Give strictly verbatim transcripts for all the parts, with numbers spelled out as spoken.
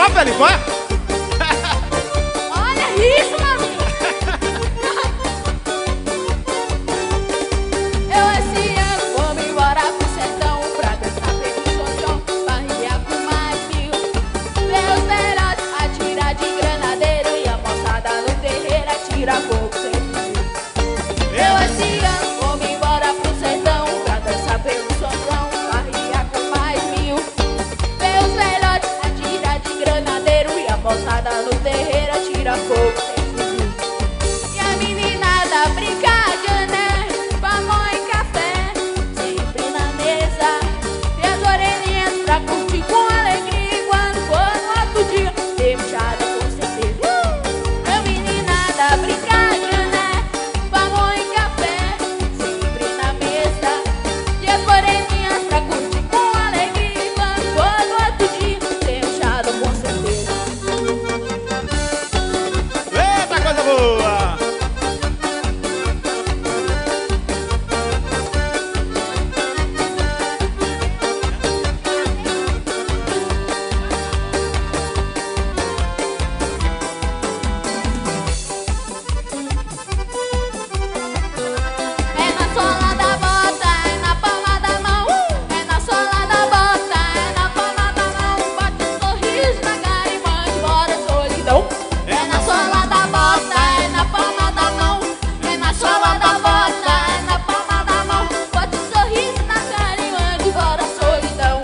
Ó, Felipe, ó. Olha isso, mano. Eu esse ano vou me embora pro sertão pra dançar pelo São João, barriga com mais mil. Meus velhotes atirar de granadeiro e a moçada no terreiro atira fogo sem fim. Eu esse ano vou me embora pro sertão pra dançar pelo São João, barriga com mais mil. Meus velhotes atirar de granadeiro e a moçada no terreiro atira fogo sem fim. E a meninada brinca de ané, pamonha e café, sempre na mesa. E as orelhinhas pra curtir com alegria. E quando for no outro dia, tem puxada com certeza. A meninada brinca de ané, pamonha e café, sempre na mesa. E as orelhinhas pra curtir com alegria. E quando for no outro dia, tem puxada com certeza. Eita, coisa boa. É na sola da bota, é na palma da mão. É na sola da bota, é na palma da mão. Bate um sorriso na cara e manda embora a solidão. É na sola da bota, é na palma da mão. É na sola da bota, é na palma da mão. Bate um sorriso na cara e manda embora a solidão.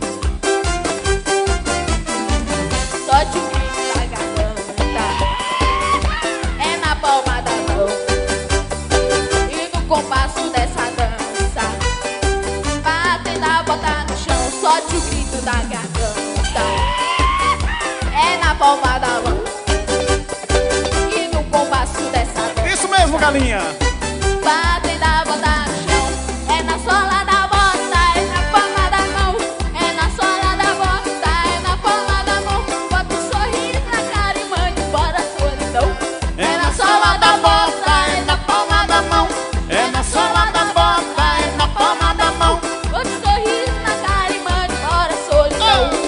Solte o grito da garganta, é na palma da mão. E no compasso dessa dança, batendo a bota no chão, solte o grito da garganta, é na palma da mão. E no compasso dessa dança, Isso mesmo, galinha. batendo a bota no chão, é na sola da bota, é na palma da mão. É na sola da bota, é na palma da mão. Bota um sorriso na cara e manda embora a solidão. É na sola da bota, é na palma da mão. É na sola da bota, é na palma da mão. Bota um sorriso na cara e manda embora a solidão.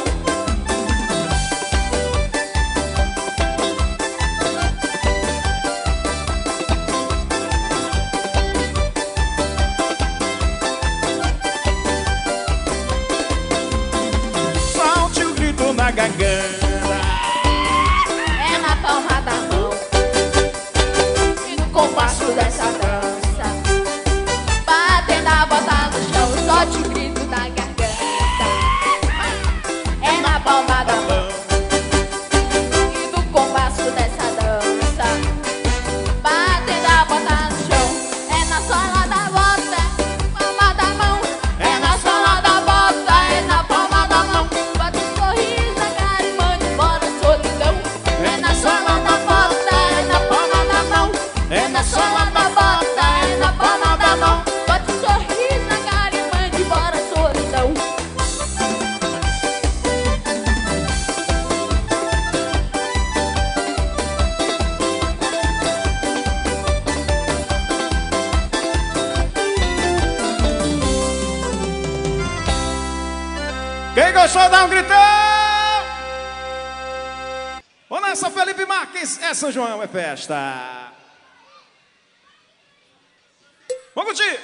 Solte o grito na garganta. É na palma da mão. E no compasso dessa dança, batendo a bota no chão, solte o grito da garganta. É na palma da mão. E no compasso dessa dança, batendo a bota no chão, é na sola da bota, palma da mão. É na sola da bota, é na palma da mão. Bota um sorriso na cara e manda embora a solidão. É na sola da bota, é na palma da mão. É na sola da bota, é na palma da mão. Bota um sorriso na cara e manda embora a solidão. Quem gostou, dá um gritão. Vamos nessa, Felipe Marques. É São João, é festa. Vamos curtir.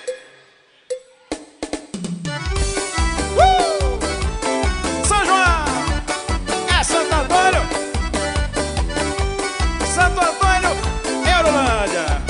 Uh! São João. É Santo Antônio. Santo Antônio, Eurolândia.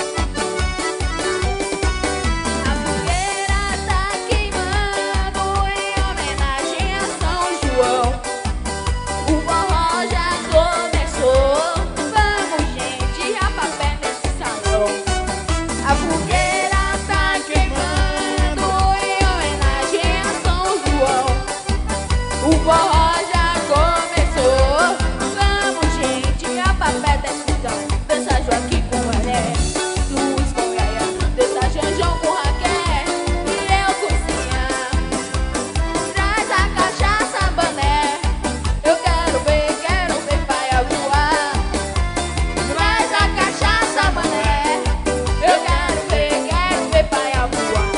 A fogueira tá queimando em homenagem a São João. O forró já começou. Vamos, gente, rapapé nesse salão. A fogueira tá queimando em homenagem a São João. O forró já começou. Vamos, gente, rapapé nesse salão. Dança Joaquim com Mané, Luiz com Gaia, dança Janjão com Raquel e eu cozinha. Traz a cachaça, Bané, eu quero ver, quero ver paia voar. Traz a cachaça, Bané, eu quero ver, quero ver paia voar.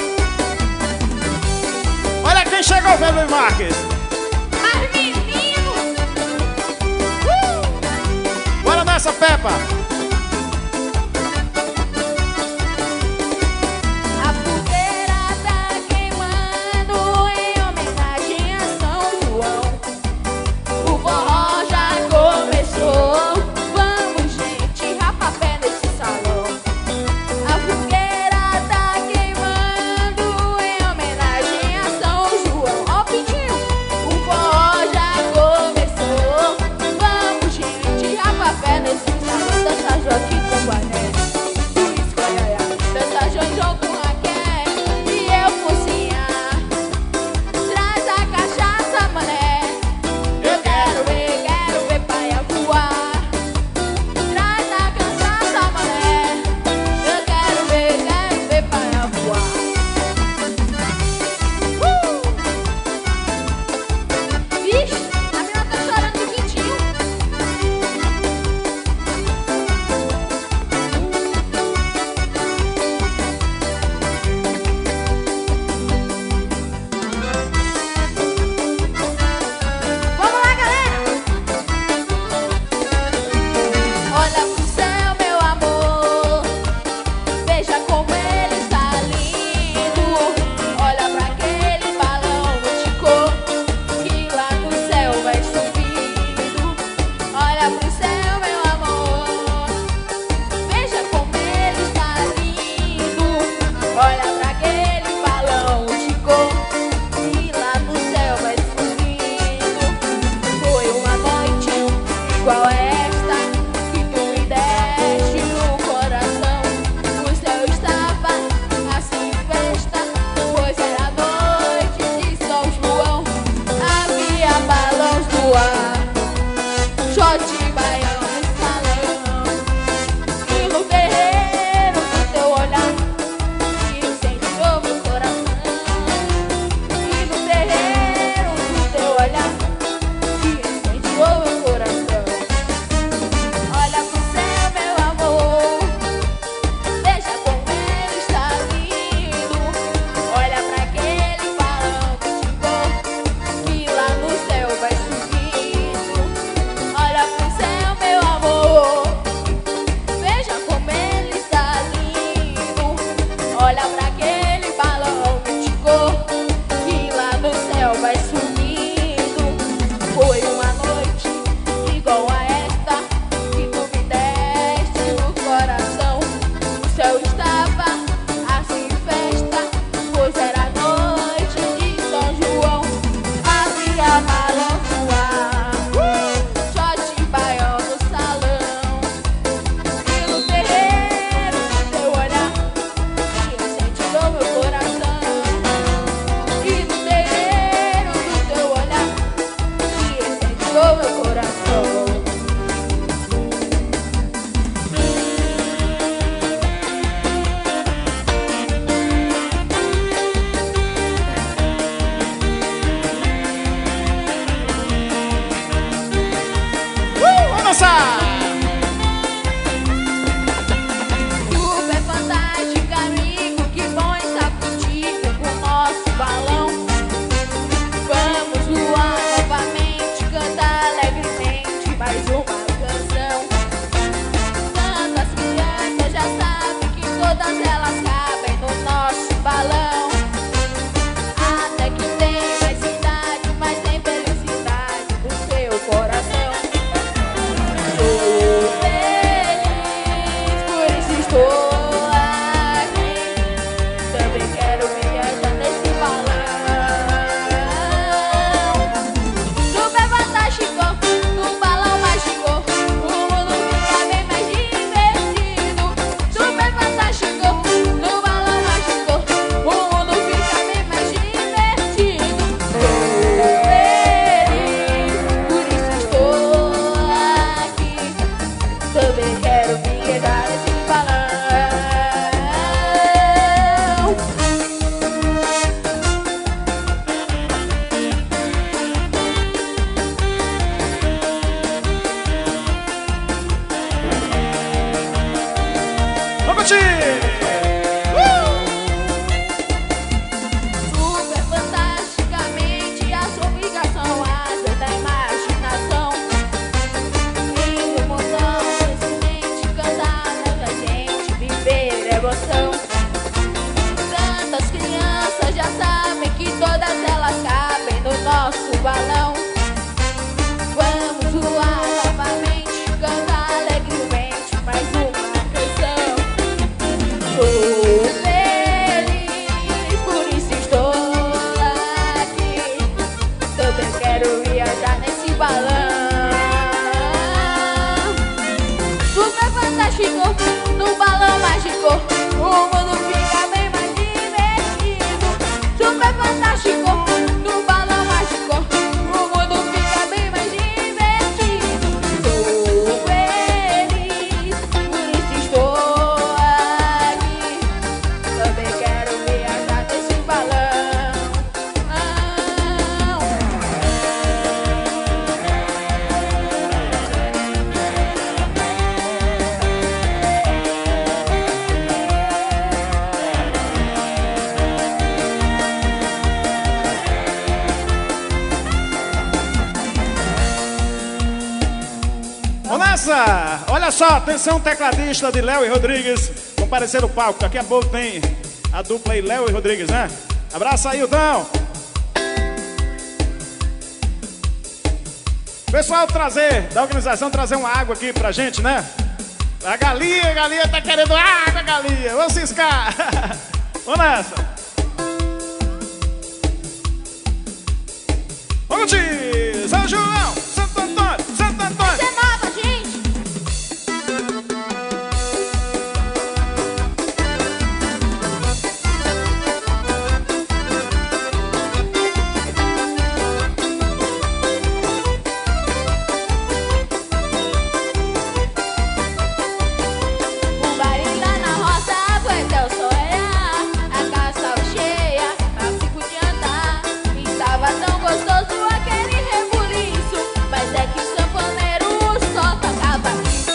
Olha quem chegou, Felipe Marques. Mas menino, Começa, Peppa. A fogueira tá queimando em homenagem a São João. O forró já começou. Vamos, gente, rapa pé nesse salão. A fogueira tá queimando em homenagem a São João. Ó, Pintinho, o forró já começou. Vamos, gente, rapa pé nesse salão. mágico, o mundo fica bem mais divertido. Super fantástico, no balão mágico, o mundo fica bem mais divertido. Sou feliz, por isso estou aqui. Também quero viajar nesse balão. Ah. Ô Nessa, olha só, atenção tecladista de Léo e Rodrigues, comparecer no palco, daqui a pouco tem a dupla aí, Léo e Rodrigues, né? Abraça aí, Hilton. Pessoal, trazer, da organização, trazer uma água aqui pra gente, né? A galinha, a galinha tá querendo água, galinha, vamos ciscar. Vamos nessa. Vamos de São João, Santo Antônio, Santo Antônio. Você é nova, gente. O baile lá na roça foi até o sonhar. A casa estava cheia, mas se podia andar. E estava tão gostoso aquele rebuliço. Mas é que o sanfoneiro só tocava isso.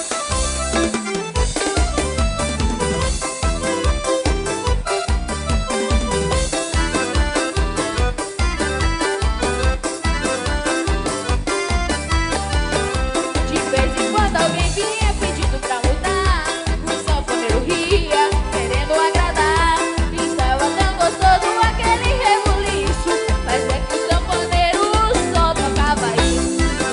De vez em quando alguém vinha pedindo pra mudar. O sanfoneiro ria, querendo agradar. E estava tão gostoso aquele rebuliço. Mas é que o sanfoneiro só tocava isso.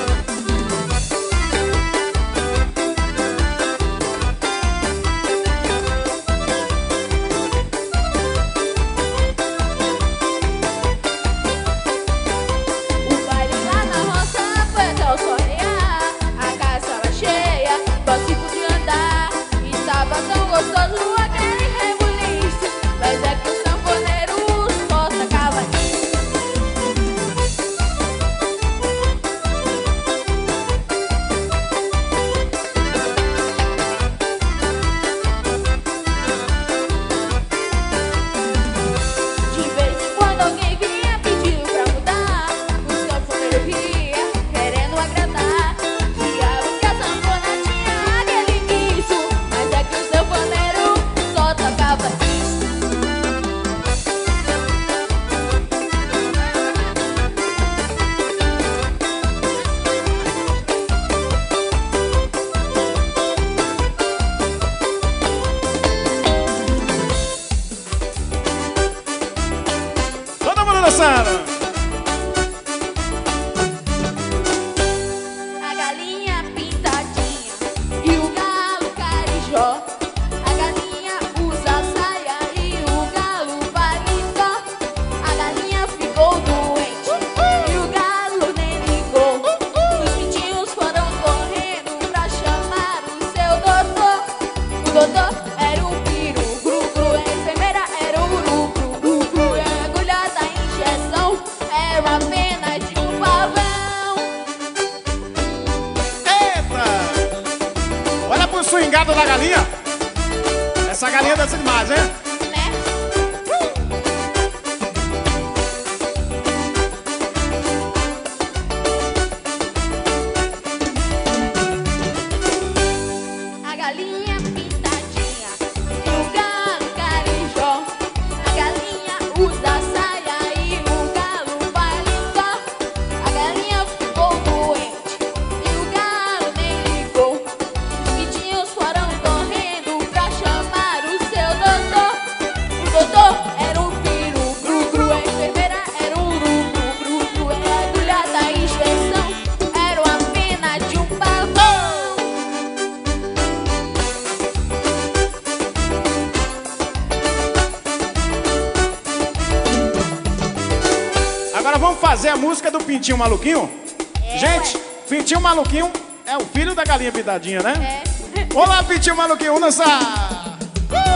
O baile lá na roça foi até o sonhar. A casa estava cheia, só se podia andar. E estava tão gostoso aquele rebuliço. Mas é que o sanfoneiro só tocava isso. De vez em quando alguém vinha pedindo pra mudar. O sanfoneiro ria, querendo agradar. Diabo que a sanfona tinha aquele vício. Mas é que o sanfoneiro só tocava isso. Todo mundo dançando. A galinha pintadinha e o galo carijó. A galinha usa saia e o galo paletó. A galinha ficou doente e o galo nem ligou. Os pintinhos foram correndo pra chamar o seu doutor. O doutor era um piru, gru, gru. A enfermeira era um uru, gru, gru, gru. E a agulha da injeção era a pena de um pavão. Eita! Olha pro swingado da galinha. Essa galinha dança demais, hein? Né? A galinha pintadinha e o galo carijó. A galinha usa saia e o galo paletó. A galinha ficou doente e o galo nem ligou. Os pintinhos foram correndo pra chamar o seu doutor. O doutor era um piru, gru, gru. A enfermeira era um uru, gru, gru, gru. E a agulha da injeção era uma pena de um pavão. Agora vamos fazer a música do Pintinho Maluquinho? É, Gente, ué. Pintinho Maluquinho é o filho da galinha pintadinha, né? É. Olá, Pintinho Maluquinho, vamos dançar!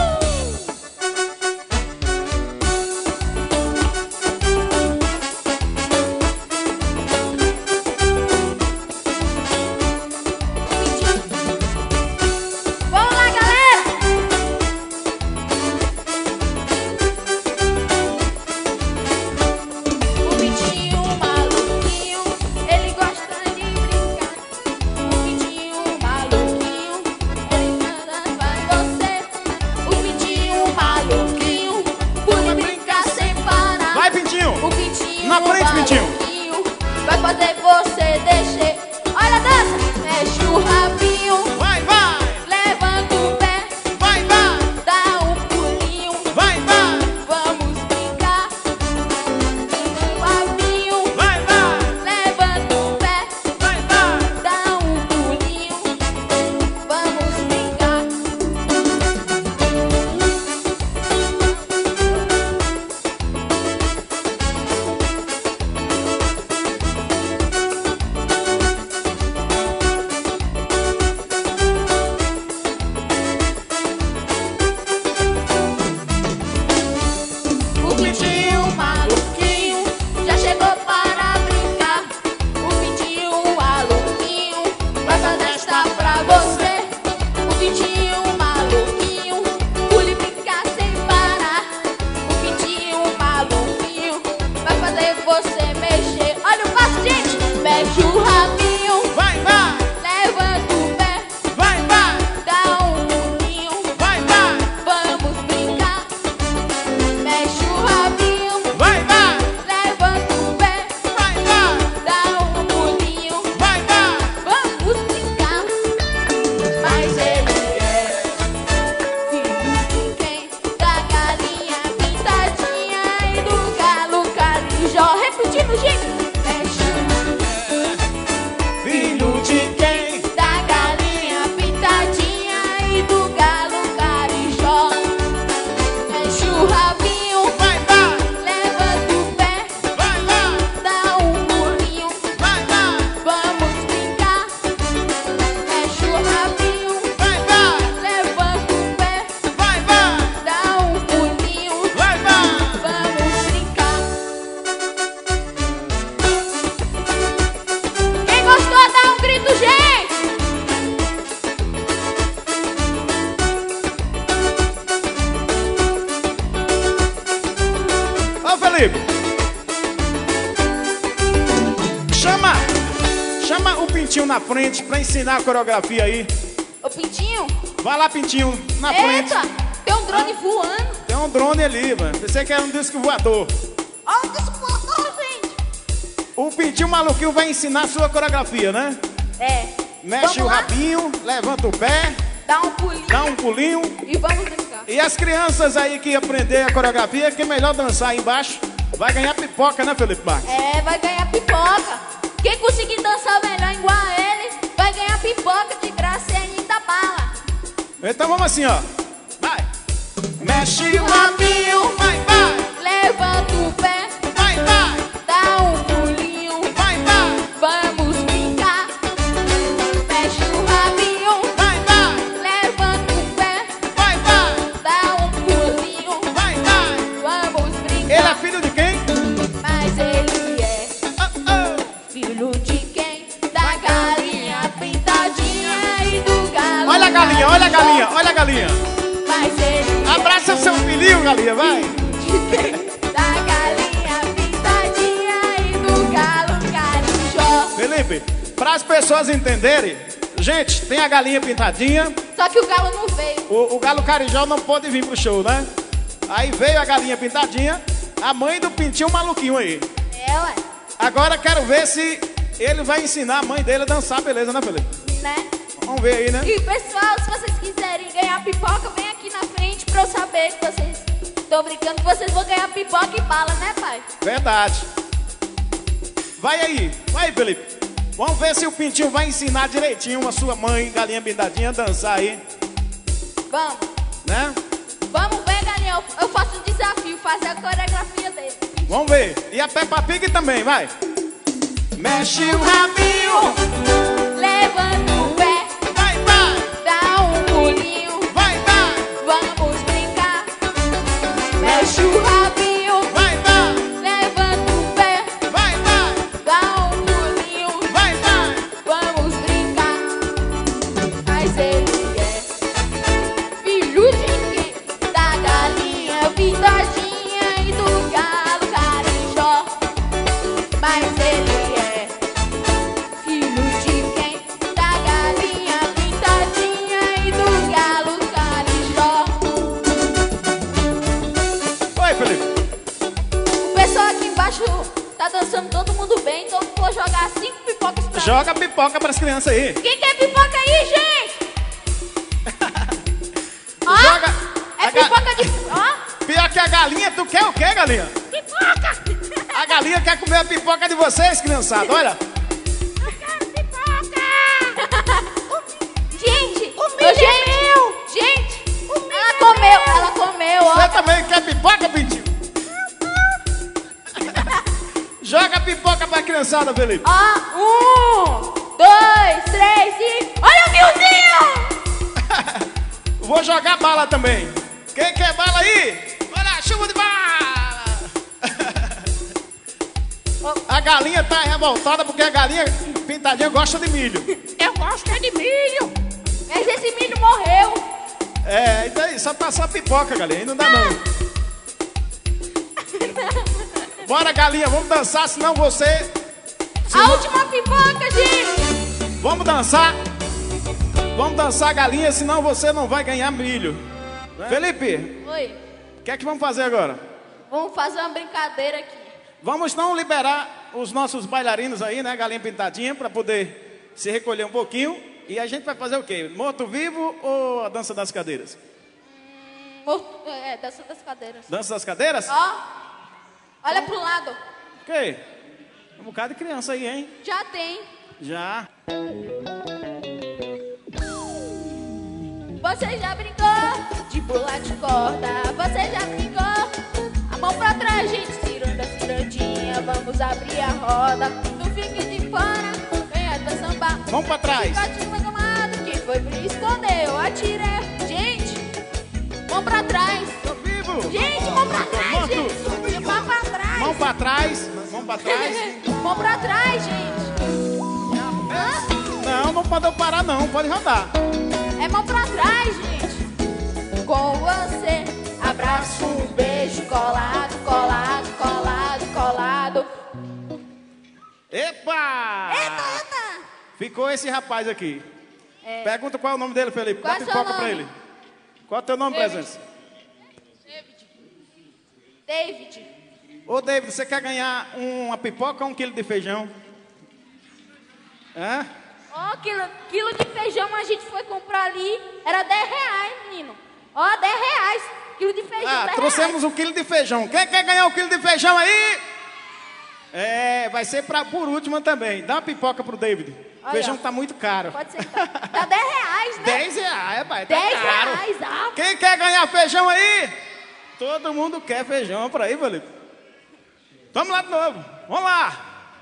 na frente, Pintinho. Vai fazer você descer. Olha a dança. Mexe o rabinho. Vai, vai. Levanta o pé. Vai, vai. Dá um pulinho. Vai, vai. Vamos brincar. Mexe o rabinho. Vai, vai. Levanta o pé. Vai, vai. Dá um pulinho. Vamos brincar. O pintinho maluquinho já chegou para brincar. O pintinho maluquinho vai fazer festa pra você. O pintinho maluquinho pule e brincar sem parar. O pintinho maluquinho vai fazer você mexer. Olha o passo, gente. Mexe o rabinho, Vai, vai. levanta o pé, Vai, vai. dá um pulinho. Vai, vai. Vamos brincar. Mexe o rabinho, Vai, vai. levanta o pé, Vai, vai. dá um pulinho. Vai, vai. Vamos brincar. Mas ele é filho de quem? Da galinha pintadinha e do galo carijó. Repetindo, gente. Mexe Filho de quem? da galinha pintadinha e do galo carijó. Mexe o rabinho, Vai, vai. levanta o pé, Vai, vai. dá um pulinho. Vai, vai. Vamos brincar. Mexe o rabinho, Vai, vai. levanta o pé, Vai, vai. dá um pulinho. Vai, vai. Vamos brincar. Quem gostou, dá um grito, gente! Ô, Felipe. Chama. Chama o Pintinho na frente pra ensinar a coreografia aí. Ô, Pintinho, Vai lá, Pintinho, na frente. eita, tem um drone voando. Tem um drone ali, mano. Pensei que era um disco voador. Olha o disco, gente. O Pintinho maluquinho vai ensinar a sua coreografia, né? É. Mexe Vamos o lá? rabinho, levanta o pé, Dá um pulinho dá um pulinho. e vamos brincar. E as crianças aí que aprender a coreografia, que é melhor dançar aí embaixo, vai ganhar pipoca, né, Felipe Marques? É, vai ganhar pipoca. Quem conseguir dançar melhor igual a ele, vai ganhar pipoca de graça e ainda bala. Então vamos assim, ó. Vai. Mexe o rabinho, vai, vai. Levanta o pé, Vai, vai. dá um pulinho, Vai, vai. vamos brincar. Mexe o rabinho, Vai, vai. levanta o pé, Vai, vai. dá um pulinho, Vai, vai. vamos Ele é brincar. filho de quem? Mas ele é Oh, filho de quem? Da galinha pintadinha e do galo. oh. Olha a galinha, olha a galinha, olha a galinha. Mas ele Abraça seu filhinho, galinha, vai. da galinha pintadinha e do galo carijó. Felipe, para as pessoas entenderem, gente, tem a galinha pintadinha, Só que o galo não veio. o, o galo carijó não pôde vir pro show, né? Aí veio a galinha pintadinha, a mãe do Pintinho maluquinho aí. É, ué, Agora quero ver se ele vai ensinar a mãe dele a dançar, beleza, né, Felipe? né? Vamos ver aí, né? E pessoal, se vocês quiserem ganhar pipoca, vem aqui na frente pra eu saber que vocês... Tô brincando que vocês vão ganhar pipoca e bala, né, pai? Verdade. Vai aí, vai, Felipe. Vamos ver se o Pintinho vai ensinar direitinho a sua mãe, galinha pintadinha, a dançar aí, Vamos. né? Vamos ver, Daniel. Eu faço um desafio, fazer a coreografia dele. Vamos ver. E a Peppa Pig também, vai. Mexe o rabinho, Levanta o pé, vai, vai, dá um pulinho, vai, vai, vamos brincar. Mexe o rabinho, vai, vai, levanta o pé, vai, vai, dá um pulinho, vai, vai. vamos brincar. Mas ele é filho de quem? Da galinha pintadinha e do galo carijó. Mas ele é filho de quem? Da galinha dançando todo mundo bem, então eu vou jogar cinco pipocas pra Joga pipoca pras crianças aí. Quem quer pipoca aí, gente? Ó, Joga. é a ga- pipoca de... Ó, Pior que a galinha, tu quer o quê, galinha? pipoca! A galinha quer comer a pipoca de vocês, criançada, olha. Eu quero pipoca! Gente, o milho gente, é meu! Gente, ela comeu, ela comeu, ó. Você também quer pipoca, Pintinho? Joga a pipoca pra criançada, Felipe. Ó, um, dois, três e... Olha o milzinho! Vou jogar bala também. Quem quer bala aí? Olha, chuva de bala! A galinha tá revoltada porque a galinha pintadinha gosta de milho. Eu gosto é de milho. Mas esse milho morreu. É, então aí, só passar pipoca, galinha. Aí não dá não. Bora, galinha, vamos dançar, senão você... A senão- última pipoca, gente. Vamos dançar. Vamos dançar, galinha, senão você não vai ganhar milho. Felipe, Oi, o que é que vamos fazer agora? vamos fazer uma brincadeira aqui. Vamos não liberar os nossos bailarinos aí, né, galinha pintadinha, para poder se recolher um pouquinho. E a gente vai fazer o quê? Morto-vivo ou a dança das cadeiras? Hum, morto- é, dança das cadeiras. Dança das cadeiras? Ó, olha pro lado. O quê? Um bocado de criança aí, hein? Já tem. Já. Você já brincou de pular de corda? Você já brincou? A mão pra trás, gente, ciranda, cirandinha. Vamos abrir a roda. Não fique de fora, venha pra sambar. Vamos pra trás. Chicote no camado, quem foi pra esconder? Eu atirei. Gente, mão pra trás. Tô vivo. Gente, mão pra Tô trás, morto. gente. Mão pra trás. Mão pra trás. Mão pra trás. Mão pra trás, gente. Hã? Não, não pode parar não. Pode rodar. É mão pra trás, gente. Com você, abraço, um beijo, colado, colado, colado, colado. Epa! Eita, eita. Ficou esse rapaz aqui. É. Pergunta qual é o nome dele, Felipe. Qual Dá é seu pipoca pra nome? ele. Qual é o teu nome, David. presença? David, Ô, David, você quer ganhar uma pipoca ou um quilo de feijão? Hã? ó, quilo, quilo de feijão a gente foi comprar ali. Era dez reais, menino. Ó, dez reais. Quilo de feijão, Ah, dez trouxemos um quilo de feijão. Quem quer ganhar um quilo de feijão aí? É, vai ser pra, por última também. Dá uma pipoca pro David. O Olha, feijão ó. tá muito caro. Pode sentar. Tá dez reais, né? dez reais, pai. Tá dez caro. reais, ah. Quem quer ganhar feijão aí? Todo mundo quer feijão pra aí, Felipe. Vamos lá de novo. Vamos lá.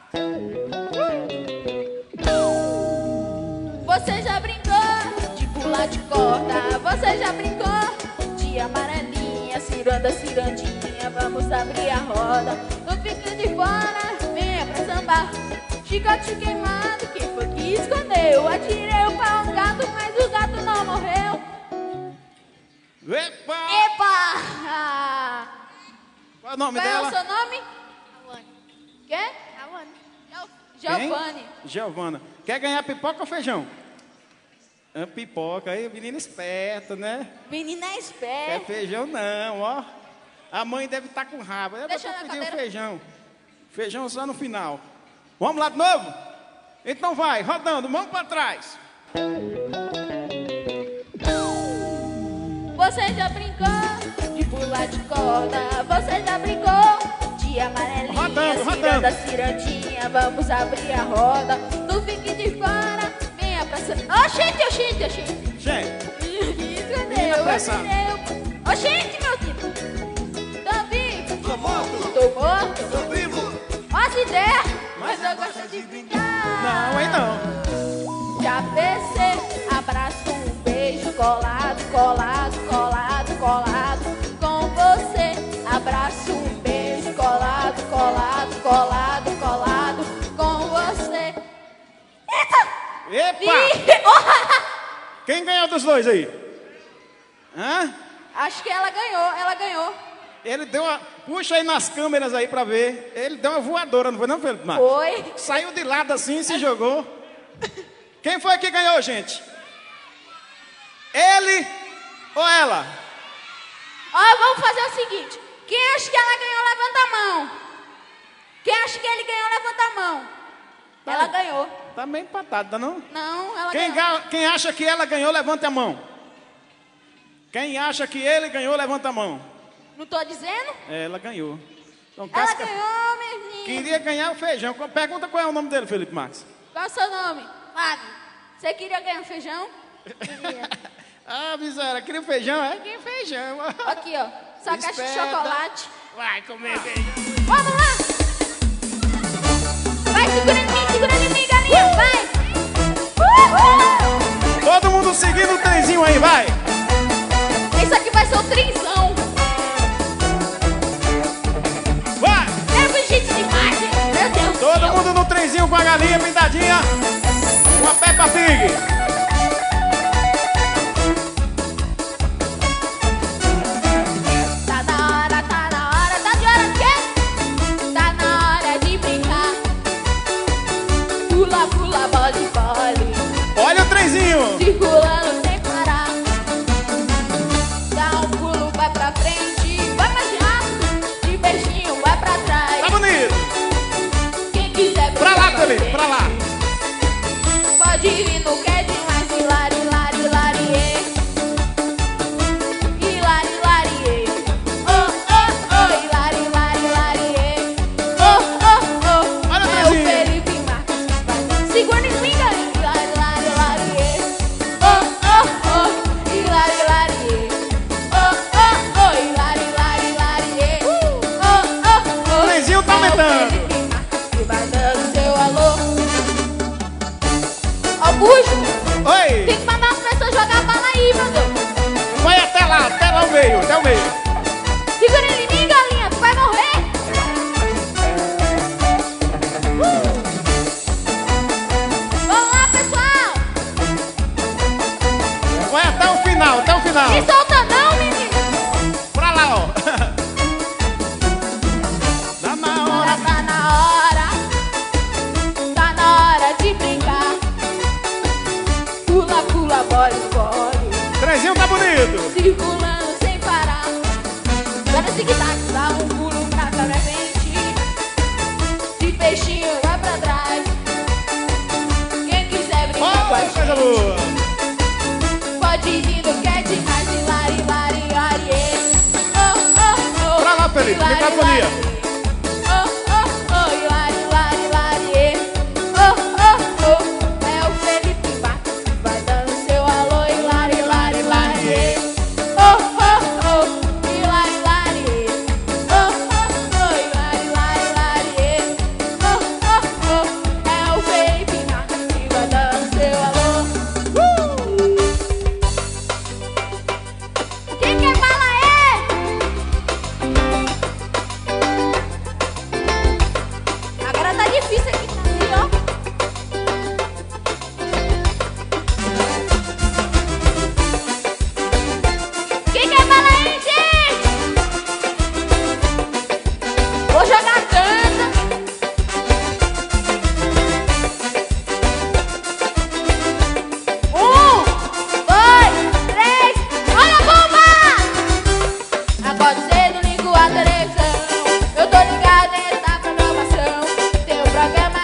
Você já brincou de pular de corda? Você já brincou de amarelinha, ciranda, cirandinha? Vamos abrir a roda. Não fique de fora, venha pra sambar. Chicote queimado, quem foi que escondeu? Atirei o pau no gato, mas o gato não morreu. Epa! Epa! Ah. Qual é o nome Qual é dela? o seu nome? Quê? Quem? Giovanni. Giovana. Quer ganhar pipoca ou feijão? É pipoca. Aí, menina esperta, né? Menina Quer esperta. feijão não, ó. A mãe deve estar com raiva. Eu Deixa vou na pedir cadeira. feijão. Feijão só no final. Vamos lá de novo? Então vai, rodando, mão pra trás. Você já brincou de pular de corda? Você já brincou de amarelinha, Rodando, ciranda, rodando. cirandinha? Vamos abrir a roda. Não fique de fora, venha pra cima. Oxente, oxente, oxente. Gente, Cadê? Menina Eu apressada. atirei o- Oxente, meu filho. Tô vivo. tô morto, Tô morto. tô vivo. Ó as ideias. Mas eu gosto de brincar. Não, aí não. Já pensei, abraço, um beijo, colado, colado, colado, colado. Com você, abraço, um beijo, colado, colado, colado, colado. Com você. Eita! Epa! Ih! Quem ganhou dos dois aí? Hã? Acho que ela ganhou, ela ganhou. Ele deu uma... Puxa aí nas câmeras aí pra ver. Ele deu uma voadora, não foi não, Felipe? Não. Foi. Saiu de lado assim e se jogou. Quem foi que ganhou, gente? Ele ou ela? Ó, vamos fazer o seguinte. Quem acha que ela ganhou, levanta a mão. Quem acha que ele ganhou, levanta a mão. Tá. Ela ganhou. Tá meio empatado, tá não? Não, ela Quem, ganhou. ga- quem acha que ela ganhou, levanta a mão. Quem acha que ele ganhou, levanta a mão. Não tô dizendo? É, ela ganhou. Então, Ela casca... ganhou, menino. Queria ganhar o feijão. Pergunta qual é o nome dele, Felipe Max. Qual é o seu nome? Fábio. Você queria ganhar feijão? Queria. Ah, miséria, queria o feijão? É, queria feijão. Aqui, ó. Só caixa de Espera. chocolate. Vai comer feijão. Vamos lá! Vai, segura em mim, segura em mim, galinha, vai! Uhul! Todo mundo seguindo o trenzinho aí, vai. Isso aqui vai ser o trinzão. Vai. Leva o jeito de imagem. Meu Deus do Todo céu. mundo no trenzinho com a galinha pintadinha. Com a Peppa Pig. Tá na hora, tá na hora, tá de hora de quê? Tá na hora de brincar. Pula, pula, bole, bole. Olha o trenzinho. Circulando sem parar. Dá um pulo, vai pra frente. Vai mais rápido. De beijinho, vai pra trás. Tá bonito. Quem quiser Pra lá, brincar, Felipe, pra lá. pode ir no que é demais. Hilari, hilari, hilariê. Hilari, hilariê. Oh, oh, oh. Hilari, hilari, hilariê. Oh, oh, oh. Olha o É o trenzinho. Felipe Marques que vai dar. Segura em mim, galera. Hilari, hilari, hilariê. Oh, oh, oh. Hilari, hilariê. Oh, oh, oh. Hilari, hilari, hilariê. Oh, oh, oh. O trenzinho tá aumentando. É o Felipe Marques que vai dando seu alô. Augusto, Oi. tem que mandar as pessoas jogar a bala aí, meu Deus. Vai até lá, até lá o meio, até o meio. Segura ele em mim, galinha, tu vai morrer. Uh! Vamos lá, pessoal. Vai até o final, até o final. Me solta não, menino. Pra lá, ó. Tá na hora. Hora, tá na hora. Tá na hora de brincar. Pula, pula, bole, bole. O trenzinho tá bonito. Circulando sem parar. Vai no tic-tac, dá um pulo pra cá pra frente. De peixinho vai pra trás. Quem quiser brincar com a Oh, coisa gente, boa. pode ir no que é demais. Hilari, hilari, hilariê. Oh, oh, oh. Pra lá, Felipe, Hilari, microfonia. hilariê. Oh, oh, oh. Hilari, hilari, hilariê. Oh, oh, oh. É o Felipe Marques que vai dando seu alô. Hilari, hilari, hilariê. Oh, oh, oh. Hilari, hilariê. Oh, oh, oh. Hilari, hilari, hilariê. Oh, oh, oh. É o Felipe Marques que vai dando seu alô. Quem quer bala é? Agora tá difícil aqui pra mim, ó. Quem quer bala aí, gente? Vou jogar tanta. Um, dois, três, olha a bomba! Acordo cedo, ligo a televisão. Eu tô ligado nessa programação. Tem o programa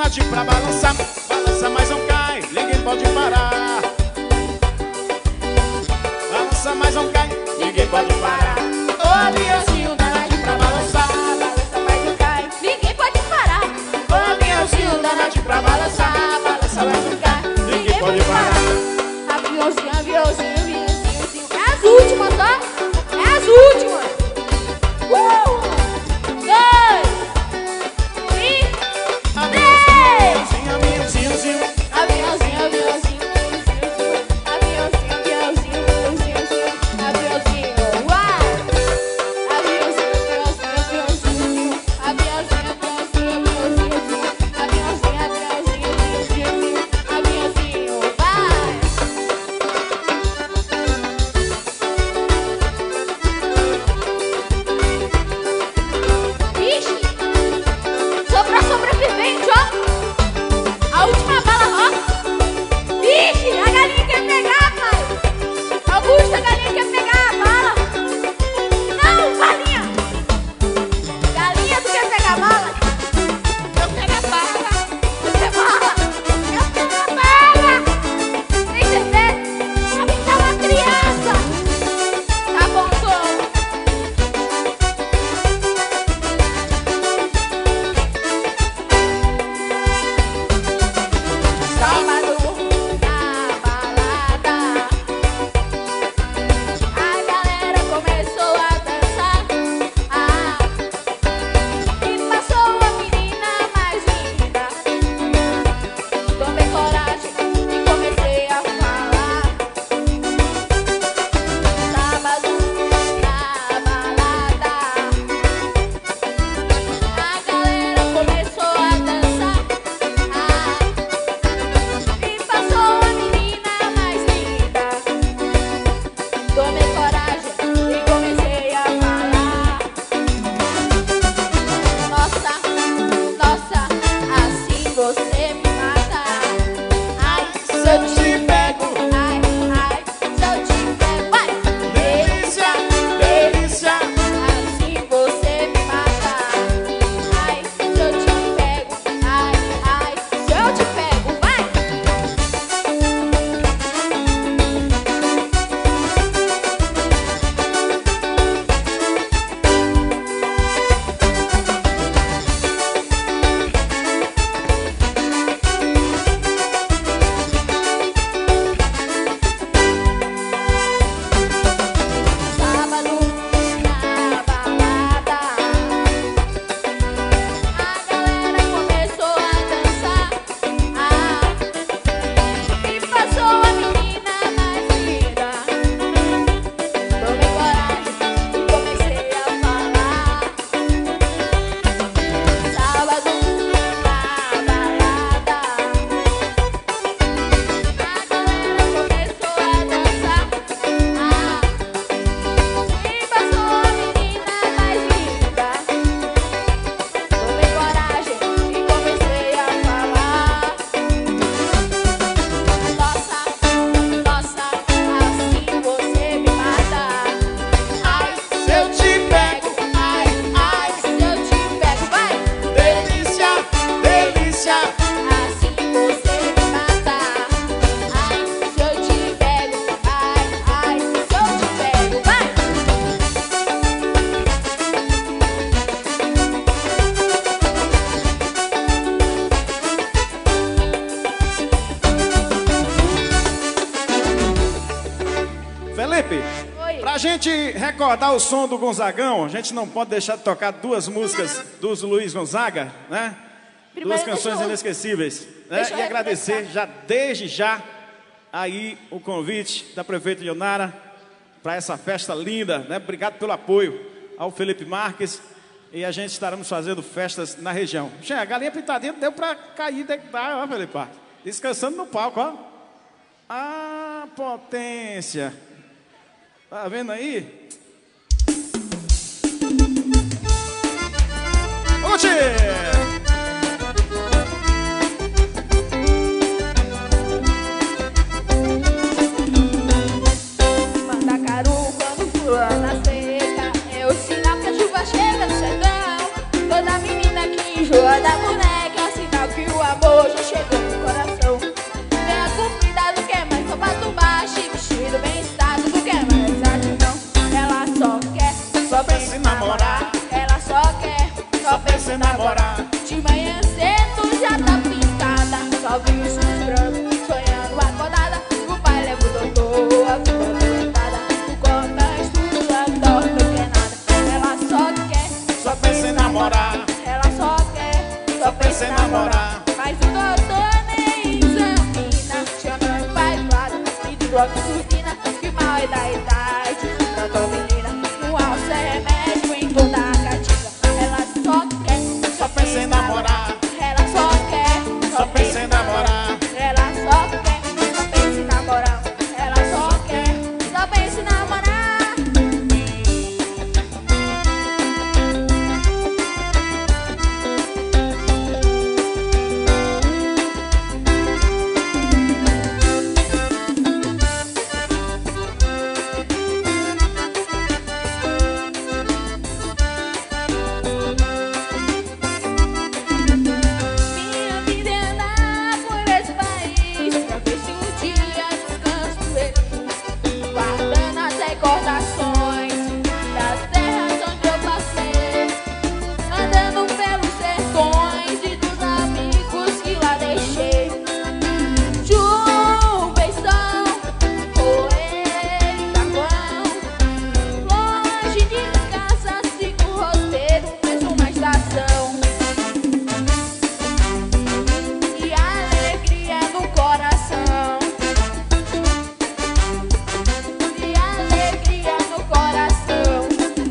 danadinho pra balançar. Balança, mas não cai, ninguém pode parar. Balança, mas não cai, ninguém pode parar. Ô aviãozinho danadinho pra balançar. Balança, mas não cai, ninguém pode parar. Ô aviãozinho danadinho pra balançar. Balança, mas não cai, ninguém pode parar. Aviãozinho, aviãozinho, aviãozinho. É as últimas, ó. É as últimas. Uh! Dois! Três! Aviãozinho, aviãozinho, Aviãozinho, aviãozinho, aviãozinho, aviãozinho, aviãozinho, aviãozinho, uai! Aviãozinho, aviãozinho, aviãozinho, aviãozinho, aviãozinho, aviãozinho, aviãozinho, aviãozinho, aviãozinho, vai! Ixi! Sobrou sobrevivente, ó! A última bala, ó! Ixi, a galinha quer pegar, pai! Augusto, a galinha quer pegar a bala! Não, galinha! Galinha, tu quer pegar a bala? Eu pego a bala! Eu pego a bala! Eu pego a bala! Tem certeza? A gente é uma criança! Tá bom, tô! Sábado na balada, a galera começou a dançar. Ah, e passou a menina mais linda. Tomei coragem e comecei a falar. Sábado na balada, a galera começou a dançar. Ah, e passou a menina mais linda. Tomei coragem e comecei a falar. Nossa, nossa, assim você me mata. Ai, se eu te pego, ai, ai, se eu te pego, vai! delícia, delícia. Assim você me mata. Ai, se eu te pego, ai, ai, se eu te pego, vai! Sábado na balada, a galera começou a dançar. Ah, e passou a menina mais linda. Tomei coragem e comecei a falar. Sábado na balada, a galera começou a dançar. Ah, e passou a menina mais linda. Tomei coragem e comecei a falar. Nossa, nossa, assim você me mata. Ai, se eu te pego, ai, ai, se eu te pego, vai! Delícia, delícia. Assim você me mata. Ai, se eu te pego, ai, ai, se eu te pego, vai! Felipe, Oi. pra gente recordar o som do Gonzagão, a gente não pode deixar de tocar duas músicas dos Luiz Gonzaga, né? Primeiro, Duas canções deixa eu- inesquecíveis, né? deixa eu E agradecer recomeçar. já desde já aí o convite da prefeita Leonara para essa festa linda, né? Obrigado pelo apoio ao Felipe Marques e a gente estaremos fazendo festas na região. Gente, a galinha pintadinha deu para cair, deitar, ó, Felipe Marques. Descansando no palco, ó. Ah, potência. Tá vendo aí? Oxê! Mandacaru quando flor na seca é o sinal que a chuva chega no sertão. Toda menina que enjoa da boneca é o sinal que o amor hoje chegou no coração. Venha com cuidado que é mais sapato baixo e vestido bem estado, do que é mais exatidão. Ela só quer, só pensa em namorar. Ela só quer, só pensa em namorar. De manhã cedo já tá pintada, só viu os brancos, sonhando acordada. O pai leva o doutor, a filha doentada. O conta estuda, dorme, não quer nada. Ela só quer, Só pensa em namorar. ela só quer, só pensa em namorar. Mas o doutor nem examina, chama o pai do lado e de bloco surdina. Que mal é da idade, tratou menina. No alce é remédio em toda a cativa. Ela só quer, Só pensa em namorar. ela só quer, Só pensa em namorar. ela só quer, só pensa em namorar. Ela só quer, só pensa em namorar. Minha vida é andar por esse país pra ver se um dia descanso feliz, guardando as recordações das terras onde eu passei, andando pelos sertões e dos amigos que lá deixei. Chuva e sol, poeira e carvão, longe de casa sigo o roteiro, mais uma estação. E alegria no coração, e alegria no coração.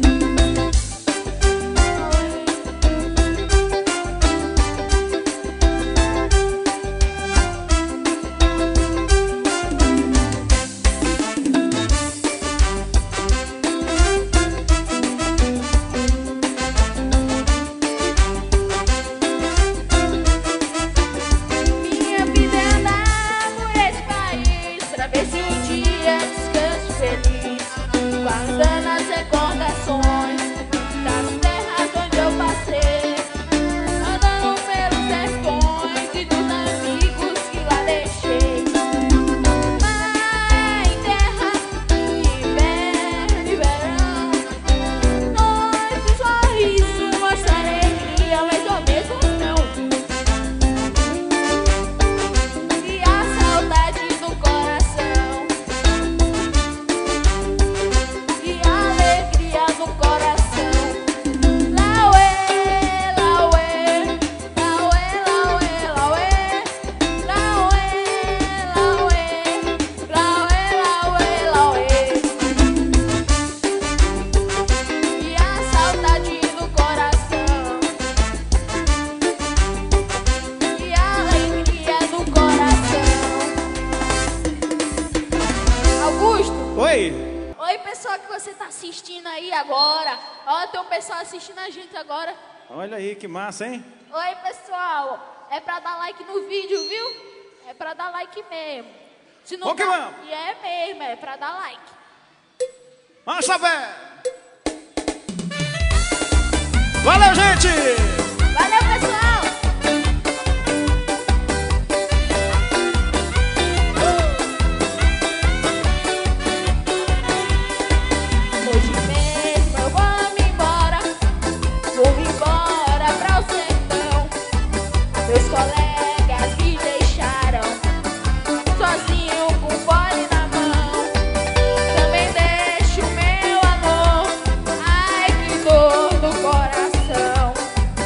Minha vida é andar por esse país pra ver se um dia descanso feliz, guardando as recordações das terras onde eu passei, andando pelos sertões e dos amigos que lá deixei. Mãe, terra, inverno e verão, noite, sorriso, mostra alegria, mas ao mesmo não. E a saudade no coração, e a alegria no coração. Lauê, lauê, lauê, lauê, lauê, lauê, lauê, lauê, lauê, lauê. E a saudade no coração, e a alegria no coração. Augusto, Oi. oi pessoal que você tá assistindo aí agora. Ó, tem um pessoal assistindo a gente agora. Olha aí que massa, hein? Oi pessoal, é pra dar like no vídeo, viu? É pra dar like mesmo. Se não Vamos que dá- vamos. E é mesmo, é pra dar like. Vamos saber. Valeu, gente. Valeu pessoal! Hoje mesmo eu vou me embora, vou me embora pra o sertão. Meus colegas me deixaram sozinho com o fone na mão. Também deixo meu amor, ai que dor no coração.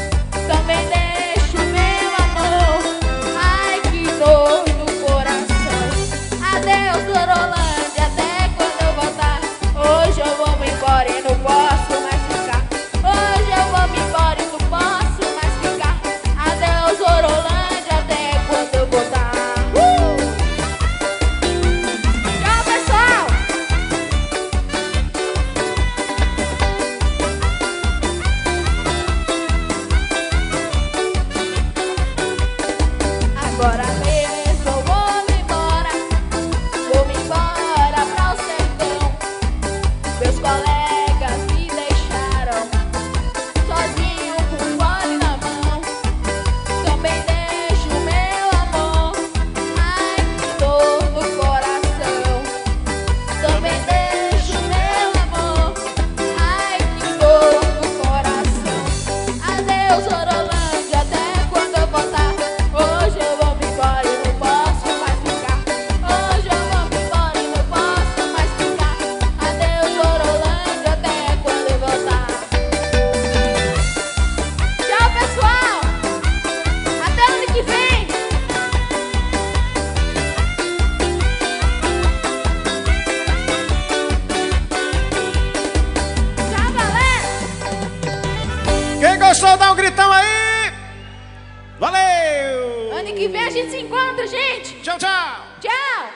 gostou, dá um gritão aí. Valeu! Ano que vem a gente se encontra, gente. Tchau, tchau. Tchau.